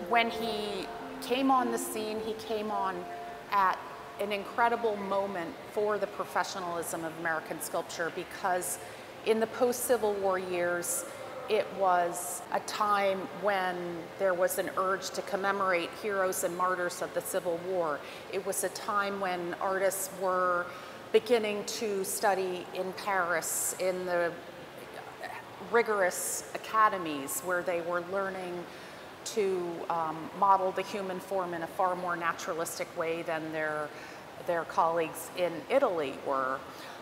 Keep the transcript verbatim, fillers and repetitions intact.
When he came on the scene, he came on at an incredible moment for the professionalism of American sculpture, because in the post-Civil War years, it was a time when there was an urge to commemorate heroes and martyrs of the Civil War. It was a time when artists were beginning to study in Paris in the rigorous academies where they were learning to um, model the human form in a far more naturalistic way than their, their colleagues in Italy were.